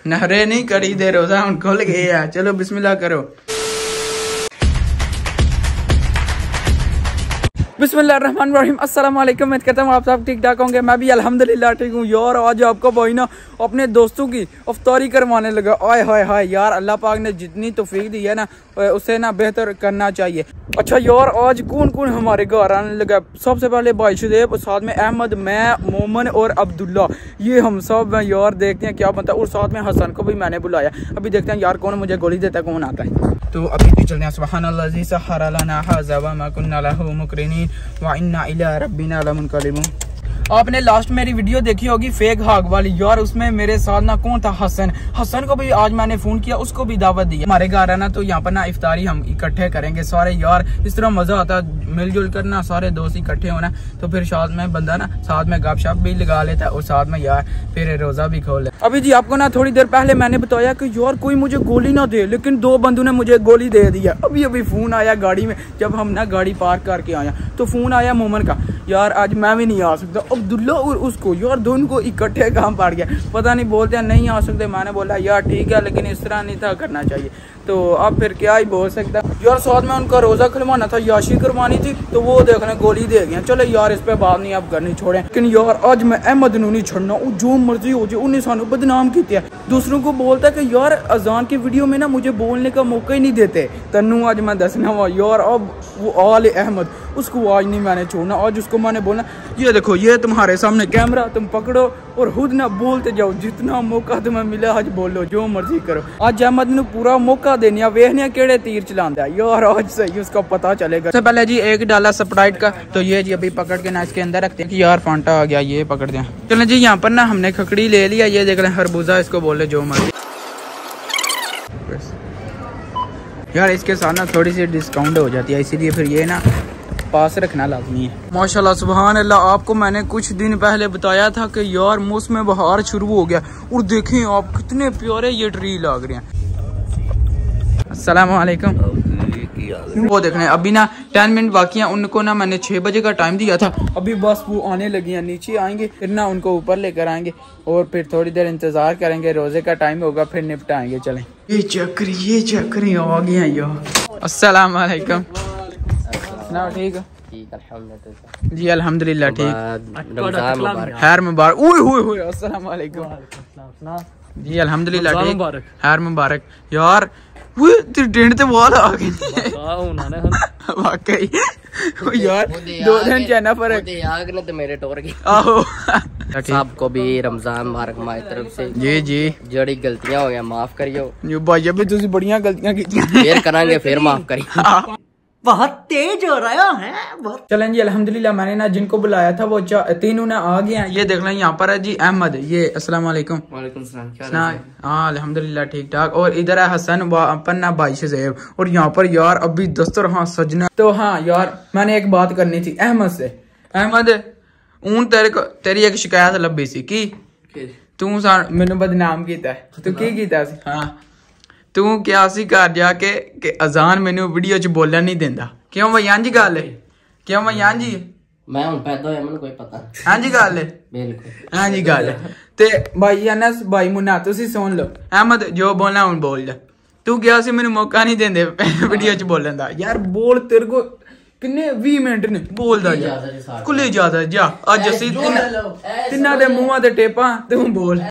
नहरे नहीं करी दे रोजा उन खुल गया। चलो बिस्मिल्लाह करो। बिस्मिल्लाहिर्रहमानिर्रहीम। अस्सलाम वालेकुम। उम्मीद करता हूँ आप सब ठीक ठाक होंगे। मैं भी अल्हम्दुलिल्लाह ठीक हूँ यार। आज आपको भाई ना अपने दोस्तों की इफ्तारी करवाने लगा। आय हाय हाय यार, अल्लाह पाक ने जितनी तौफीक दी है ना उसे ना बेहतर करना चाहिए। अच्छा यार, आज कौन कौन हमारे घर आने लगा? सबसे पहले भाई शुदेब, साथ में अहमद, मैं, मोमन और अब्दुल्ला, ये हम सब हैं यार। देखते हैं क्या बनता है। और साथ में हसन को भी मैंने बुलाया। अभी देखते हैं यार कौन मुझे गोली देता है, कौन आता है। तो अभी भी चलते हैं। सुब्हानल्लाज़ी सख़्ख़र लना हाज़ा व मा कुन्ना लहू मुक़रिनीन व इन्ना इला रब्बिना लमुनक़लिबून। आपने लास्ट मेरी वीडियो देखी होगी फेक हाग वाली यार, उसमें मेरे साथ ना कौन था? हसन को भी आज मैंने फोन किया, उसको भी दावत दी। हमारे घर है ना, तो यहाँ पर ना इफ्तारी हम इकट्ठे करेंगे सारे यार। इस तरह मजा आता है मिलजुल कर ना, सारे दोस्त इकट्ठे होना। तो फिर साथ में बंदा ना साथ में गपशप भी लगा लेता है और साथ में यार फिर रोजा भी खोल लेता। अभी जी आपको ना थोड़ी देर पहले मैंने बताया कि यार कोई मुझे गोली ना दे, लेकिन दो बंदों ने मुझे गोली दे दिया। अभी अभी फोन आया गाड़ी में, जब हम ना गाड़ी पार्क करके आया तो फोन आया मोमन का, यार आज मैं भी नहीं आ सकता। अब्दुल्ला और उसको यार दोनों को इकट्ठे काम पड़ गया, पता नहीं बोलते हैं नहीं आ सकते। मैंने बोला यार ठीक है, लेकिन इस तरह नहीं था करना चाहिए। तो अब फिर क्या ही बोल सकता यार। साथ में उनका रोजा खुलवाना था, याशी करवानी थी, तो वो देखने गोली दे गया। चलो यार इस पे बात नहीं अब करनी, छोड़े। लेकिन यार आज मैं अहमद नू नहीं छोड़ना, जो मर्जी हो जाए। उन्हें सानू बदनाम किया, दूसरों को बोलता कि यार अजान की वीडियो में ना मुझे बोलने का मौका ही नहीं देते। तन्नू आज मैं दसना हुआ यार। अब वो आल अहमद, उसको आज नहीं मैंने छोड़ना। आज उसको मैंने बोलना ये देखो ये तुम्हारे सामने कैमरा, तुम पकड़ो और खुद ना बोलते जाओ। जितना मौका तुम्हें मिला आज बोलो, जो मर्जी करो। आज अहमद ने पूरा मौका देने, वेखने केड़े तीर चलांदा यार। आज सही उसका पता चलेगा। सबसे पहले जी एक डाला स्प्राइट का, तो ये जी अभी पकड़ के ना इसके अंदर रखते हैं कि यार फांटा आ गया, ये पकड़ दें। चलें जी, यहाँ पर ना हमने खकड़ी ले लिया। ये देख लें खरबूजा, इसको बोले जो मर्जी। यार इसके साथ ना थोड़ी सी डिस्काउंट हो जाती है, इसीलिए फिर ये ना पास रखना लाजमी है। माशाल्लाह सुभान अल्लाह। आपको मैंने कुछ दिन पहले बताया था कि यार मौसम बहार शुरू हो गया, और देखें आप कितने प्यारे ये ट्री लग रहे हैं। अस्सलाम वालेकुम। वो देखने अभी ना 10 मिनट बाकी हैं। उनको ना मैंने 6 बजे का टाइम दिया था। अभी बस वो आने लगी हैं, नीचे आएंगे, फिर ना उनको ऊपर लेकर आएंगे और फिर थोड़ी देर इंतजार करेंगे। रोजे का टाइम होगा, फिर निपटाएंगे। चलें। ये चक्री आ गए हैं यार। अस्सलाम वालेकुम। ठीक है जी, अल्हम्दुलिल्लाह ठीक। खैर मुबारक। ओए अस्सलाम वालेकुम जी, अल्हम्दुलिल्लाह ठीक। खैर मुबारक यार। वो टेंट ते वाल आ गए वाकई यार। 2 दिन चैना पर मेरे टोर की आहो। सबको भी रमजान मुबारक हमारी तरफ से। जी जी, जड़ी गलतियां हो गया माफ करियो। यो भाई अभी तुसी बढ़िया गलतियां की फिर करांगे, फिर माफ करियो। बहुत तेज हो रहा है बहुत। चलें जी, अल्हम्दुलिल्लाह मैंने ना जिनको बुलाया था वो तीनों ना आ गए हैं। ये देख लें यहाँ पर है जी अहमद, ये अस्सलाम वालेकुम। वालेकुम सलाम। हाँ अल्हम्दुलिल्लाह ठीक ठाक। और इधर है हसन पन्ना भाई शुज़ैब। और यहाँ पर यार अभी दस्तरखान सजना। तो हाँ यार मैंने एक बात करनी थी अहमद से। अहमद ऊन तेरी एक शिकायत लब्भी सी की तू मैनू बदनाम किया। तू की किया? हाँ तू क्या सी घर जाके कि अजान मैनू वीडियो च बोलन नहीं देंदा। क्यों भाई? हाँ जी गल है। क्यों भाई? हाँ जी मैं हुण पैदा होया, मैनू कोई पता। हाँ जी गल है, बिल्कुल हाँ जी गल है। ते भाई अनस भाई मुन्ना तुसी सुन लो। अहमद जो बोलना हुण बोल जा। तू क्या सी मैनू मौका नहीं देंदे वीडियो च बोलन दा। यार बोल, तेरे को किन्ने 20 मिनट ने बोलदा जा। खुली इजाजत जा। अज असी तिन्ना दे मुंहां ते टेपां, तू बोल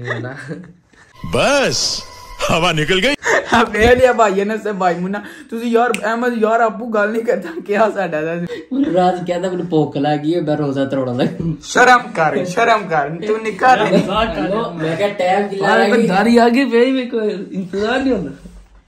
बस हवा निकल गई। लिया भाई ने से भाई मुन्ना तुसी यार अहमद यार आपू गल नहीं करता क्या साडा दा राज कहता मैनू भुख लगी है, मैं रोजा तोड़ा लगा। शर्म कर तू निका नहीं। मैं क्या टाइम किला लगी दारी आगे पे ही कोई इंतजार नहीं होता।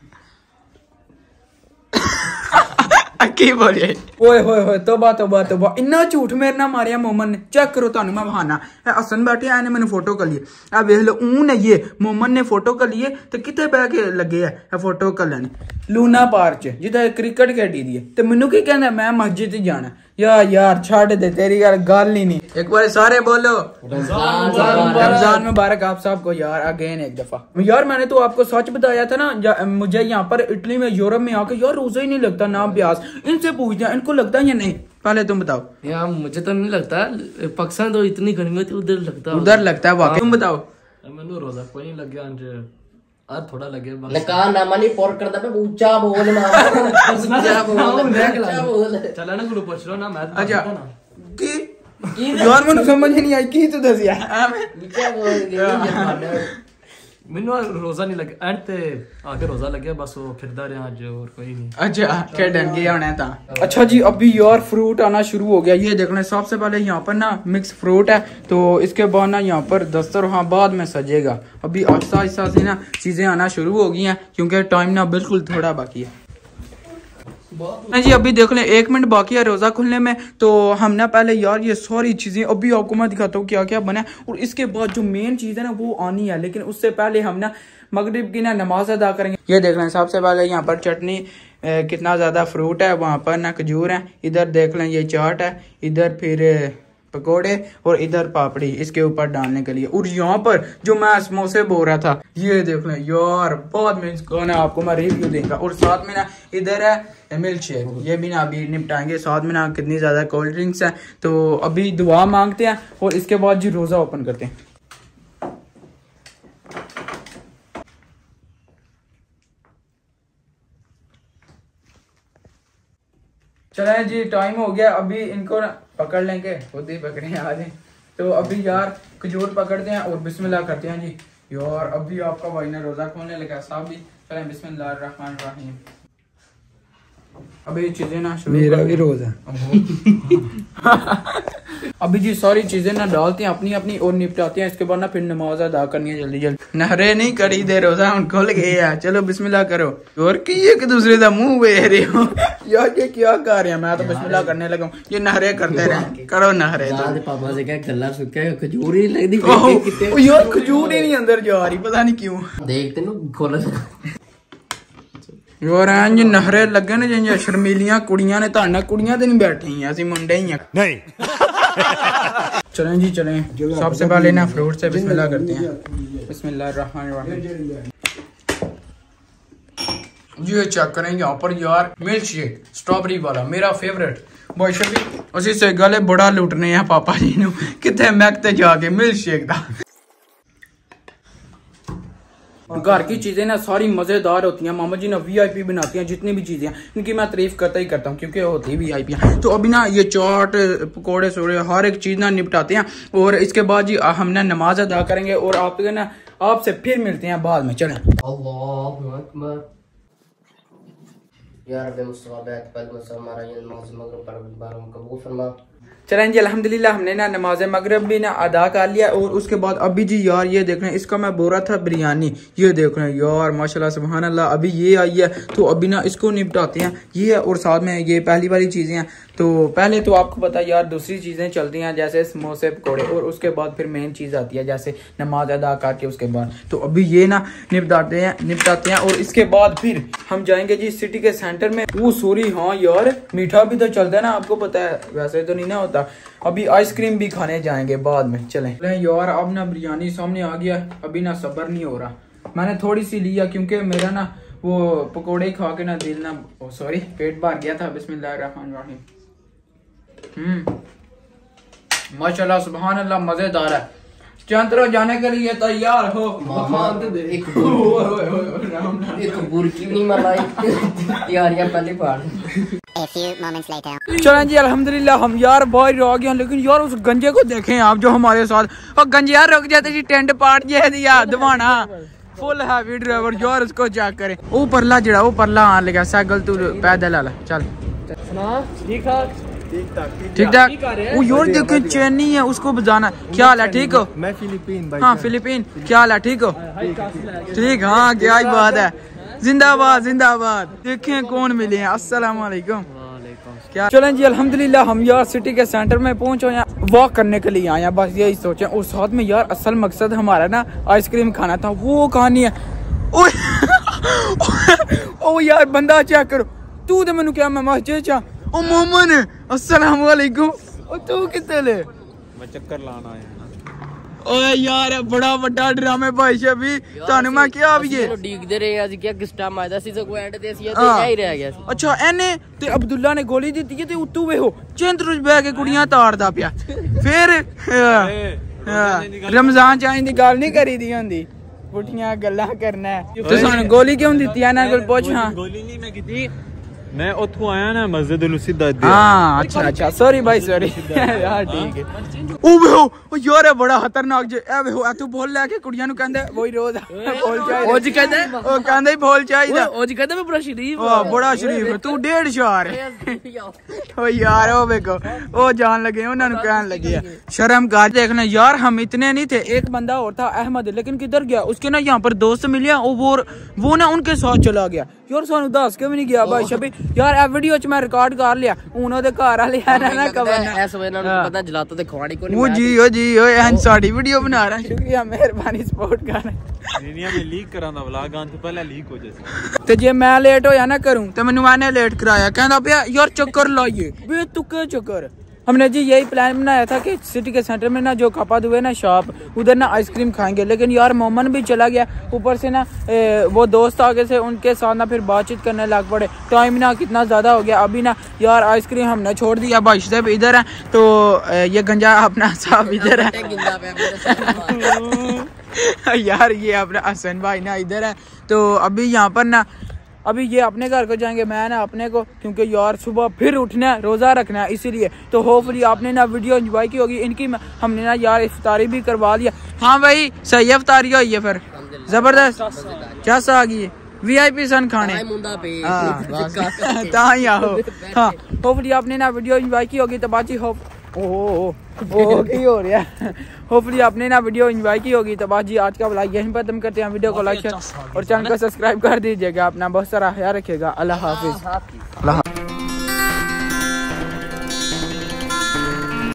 की बोले ओए होए तौबा इन्ना झूठ मेरे ना मारिया मोमन ने। चेक करो तानू मैं बहाना हसन बैठे आने मैंने फोटो कर लिए। अब वेख लो ऊन है ये मोमन ने फोटो कर लिए तो कितने बह के लगे है फोटो कर लेने लूना पार्क च जिदा क्रिकेट खेडी दी है। तो मैनू की कहना मैं मस्जिद जाना। यार छाड़ दे, तेरी गल ही नहीं। एक बार सारे बोलो रमजान मुबारक आप सबको यार अगेन एक दफा। यार मैंने तो आपको सच बताया था ना, मुझे यहाँ पर इटली में यूरोप में आके यार रोजा ही नहीं लगता ना प्यास। इनसे पूछते हैं इनको लगता है या नहीं, पहले तुम बताओ। यार मुझे तो नहीं लगता, पाकिस्तान तो इतनी गर्मी होती उधर लगता है। उधर लगता है वाकई। तुम बताओ मैनू रोजा कोई नहीं लगे अंज आज थोड़ा लगे बस नका नामा नहीं पोर करदा पे ऊंचा बोल ना ऊंचा बोल चला ना गुरु पूछ लो ना मैं अच्छा की यार मैंने समझ नहीं आई की तू दसिया ऊंचा बोल मैनू रोजा नहीं लगे एंड ते आके रोजा लगे बस वो फिरदा रहा आज और कोई नहीं। अच्छा खेडन गया होना था। अच्छा जी अभी यार फ्रूट आना शुरू हो गया, ये देख लें। सबसे पहले यहाँ पर ना मिक्स फ्रूट है, तो इसके बाद ना यहाँ पर दस्तरखान बाद में सजेगा। अभी आहिस्ता आहिस्ता से ना चीजें आना शुरू हो गई हैं क्योंकि टाइम ना बिल्कुल थोड़ा बाकी है। जी अभी देख लें 1 मिनट बाकी है रोजा खुलने में, तो हम ना पहले यार ये सारी चीजें अभी आपको मैं दिखाता हूँ क्या क्या बना है, और इसके बाद जो मेन चीज है ना वो आनी है। लेकिन उससे पहले हम ना मगरिब की ना नमाज अदा करेंगे। ये देख लें सबसे पहले यहाँ पर चटनी, कितना ज्यादा फ्रूट है, वहाँ पर ना खजूर है, इधर देख लें ये चाट है, इधर फिर पकोड़े और इधर पापड़ी इसके ऊपर डालने के लिए। और यहाँ पर जो मैं समोसे बोल रहा था ये देख लें यार, बाद में इसको ना आपको मैं रिव्यू देगा। और साथ में ना इधर है मिल्क शेक, ये भी ना अभी निपटाएंगे। साथ में ना कितनी ज्यादा कोल्ड ड्रिंक्स हैं, तो अभी दुआ मांगते हैं और इसके बाद जी रोजा ओपन करते हैं। चले जी टाइम हो गया, अभी इनको ना पकड़ लेंगे, खुद ही पकड़े आज। तो अभी यार खजूर पकड़ते हैं और बिस्मिल्लाह करते हैं जी। यार अभी आपका भाई ने रोजा खोलने लगा साहब भी। चलें बिस्मिल्लाह रहमान रहीम। अभी चीजें ना मेरा भी रोजा अभी जी सारी चीजें ना डालते हैं अपनी अपनी और निपटाते हैं। इसके बाद ना फिर नमाज अदा करनी है जल्दी जल्दी। नहरे नहीं करी दे रोजा हम खोल गए यार। चलो बिस्मिल्लाह करो। और की एक दूसरे का मुंह वेख रहे हो यार, ये क्या कर रहे हैं? मैं तो बिस्मिल्लाह करने लगा। ये नहरे करते रहे, करो नहरे। पापा से क्या गल्ला सुक्का खजूर ही लगदी यार, खजूर ही नहीं अंदर जा रही, पता नहीं क्यों। देखते ना खोल यार इंज नहरे लगे ने जिंज शर्मीलियां कुड़ियां ने, ताना कुड़ियां ते नहीं बैठी, ऐसी मुंडे ही नहीं। चलें जी चलें, सबसे पहले ना फ्रूट से बिस्मिल्लाह करते हैं। बिस्मिल्लाहिर्रहमानिर्रहीम। ये चेक करें यहाँ पर यार मिल्क शेक स्ट्रॉबेरी वाला मेरा फेवरेट। भाई शबी उसी से गले बड़ा लुटने हैं पापा जी ने, कितने महकते जाके मिल्क शेक था। घर की चीजें ना सारी मजेदार होती हैं। मामा जी ना VIP बनाती हैं जितनी भी चीजें हैं, इनकी मैं तारीफ करता ही करता हूँ क्योंकि होती VIP हैं। तो अभी ना ये चाट पकौड़े सोड़े हर एक चीज ना निपटाते हैं और इसके बाद जी हम ना नमाज अदा करेंगे और आपसे फिर मिलते हैं बाद में। चलें। अल्लाहु अकबर। या रब्बे मुस्तफ़ा हमारा ये नमाज मगरिब पर कबूल फरमा। चलें जी अल्हम्दुलिल्लाह हमने ना नमाज मगरिब भी ना अदा कर लिया। और उसके बाद अभी जी यार ये देख रहे हैं, इसका मैं बोल रहा था बिरयानी, ये देख रहे हैं यार माशाल्लाह सुभान अल्लाह अभी ये आई है। तो अभी ना इसको निपटाते हैं ये, और साथ में ये पहली वाली चीजें हैं। तो पहले तो आपको पता है यार दूसरी चीजें चलती हैं जैसे समोसे पकौड़े, और उसके बाद फिर मेन चीज आती है जैसे नमाज अदा करके उसके बाद। तो अभी ये ना निपटाते हैं और इसके बाद फिर हम जाएंगे जी सिटी के सेंटर में। वो सॉरी हाँ यार मीठा भी तो चलता है ना, आपको पता है, वैसे तो नहीं ना होता। अभी आइसक्रीम भी खाने जाएंगे बाद में। चलें यार अब ना बिरयानी सामने आ गया, अभी ना सब्र नहीं हो रहा। मैंने थोड़ी सी लिया क्योंकि मेरा ना वो पकोड़े खा के ना दिल ना सॉरी पेट भर गया था। बिस्मिल्लाहिर्रहमानिर्रहीम। माशाल्लाह सुभान अल्लाह मजेदार है। चंद्रो जाने के लिए तैयार हो। एक बुरकी नहीं मलाई यार पहले पार। चलें जी अल्हम्दुलिल्लाह हम यार बाहर आ गए, लेकिन यार उस गंजे को देखें आप जो हमारे साथ, और गंजे यार रुक जाते जी टेंट पार्ट जे दिया दवाना फुल हैवी ड्राइवर यार, उसको चेक करें। वो परला जड़ा वो परला आने लगा साइकिल तू पैदल आला। चल ठीक ठाक ठीक ठाक। वो यार देखे चैनी है उसको बजाना। क्या हाल है? ठीक हो? मैं फिलीपीन भाई। हाँ फिलीपीन। क्या हाल है? ठीक हो? ठीक। हाँ क्या ही बात है, जिंदाबाद जिंदाबाद। देखें कौन मिले हैं। अस्सलाम वालेकुम। क्या चलें जी अल्हम्दुलिल्लाह हम यार सिटी के सेंटर में पहुंचे हैं, वॉक करने के लिए आए हैं, बस यही सोचे। और साथ में यार असल मकसद हमारा ना आइसक्रीम खाना था, वो कहानी है। ओ यार बंदा चेक करो, तू तो मैनू क्या मैं मस्जिद चा। ओ मोमन अस्सलाम वालेकुम। ओ तू कितने ले? मैं चक्कर लाना आया ना। ओए यार बड़ा बड़ा ड्रामे भाई शबी तानु मैं क्या अब ये डीकदे रहे आज क्या किस्टा मायदा सी सो एंड ते सी ते ही रह गया। अच्छा एने ते अब्दुल्ला ने गोली दी थी ते उतू वे हो चंद्र बैठ के कुड़ियां ताड़दा पिया। फिर रमजान चाय दी गल नहीं करी दी होंदी पुठियां गल्लां करना है तो सानू गोली क्यों दी इन्हां कोल पुछ हां गोली नहीं मैं कीती मैं उठो आया ना मस्जिद उल सिद्धा हां अच्छा सॉरी भाई सॉरी यार ठीक है ओ यार ये बड़ा खतरनाक जे ए ਵੇਖੋ ਤੂੰ ਬੋਲ ਲੈ ਕੇ ਕੁੜੀਆਂ ਨੂੰ ਕਹਿੰਦਾ ਵੋਈ ਰੋਜ਼ ਬੋਲ ਚਾਹੀਦਾ ਉਹ ਜੀ ਕਹਿੰਦਾ ਉਹ ਕਹਿੰਦਾ ਹੀ ਬੋਲ ਚਾਹੀਦਾ ਉਹ ਜੀ ਕਹਿੰਦਾ ਮੈਂ ਬੜਾ ਸ਼ਰੀਫ ਉਹ ਬੜਾ ਸ਼ਰੀਫ ਤੂੰ 1.5 ਸ਼ਾਰ ओ यार ओ देखो ओ जान लगे उन्होंने कहने लगे शर्म कर देखना यार हम इतने नहीं थे एक बंदा और था अहमद लेकिन किधर गया उसके ना यहाँ पर दोस्त मिले वो ना उनके साथ चला गया यार सानू दस के भी नहीं गया भाई शबी यार ए वीडियो च मैं रिकॉर्ड कर लिया हूं ओदे घर वाले ना कवरना ऐस वे ना पता जलाता ते खवाड़ी को वो जी ओ एन साडी वीडियो बना रहा शुक्रिया मेहरबानी सपोर्ट कर दुनिया में लीक करांदा व्लॉग आन तो पहले लीक हो जैसे ते जे मैं लेट होया ना करूं ते मैनू मैंने लेट कराया कहंदा पिया यार चक्कर लाइए बे तुके चक्कर हमने जी यही प्लान बनाया था कि सिटी के सेंटर में ना जो कपाद हुए ना शॉप उधर ना आइसक्रीम खाएंगे लेकिन यार मोमन भी चला गया ऊपर से ना वो दोस्त आगे से उनके साथ ना फिर बातचीत करने लग पड़े टाइम ना कितना ज़्यादा हो गया अभी ना यार आइसक्रीम हमने छोड़ दिया भाई साहब इधर है तो ये गंजा अपना साहब इधर है यार ये अपना हसन भाई ना इधर है तो अभी यहाँ पर ना अभी ये अपने घर को जाएंगे मैं ना अपने को क्योंकि यार सुबह फिर उठना है रोज़ा रखना है इसीलिए तो होपफुली आपने ना वीडियो एंजॉय की होगी इनकी हमने ना यार इफ्तारी भी करवा दिया हाँ भाई सही इफ्तारी हुई है फिर जबरदस्त क्या सा आ गई VIP सन खाने ही आओ हाँ होपफुली आपने ना वीडियो एंजॉय की होगी तो बाजी होप की हो रहा है होपफुली आपने ना वीडियो एंजॉय की होगी तो बाजी आज का व्लॉग यहीं पर खत्म करते हैं वीडियो को लाइक और चैनल को सब्सक्राइब कर दीजिएगा अपना बहुत सारा ख्याल रखिएगा अल्लाह हाफिज।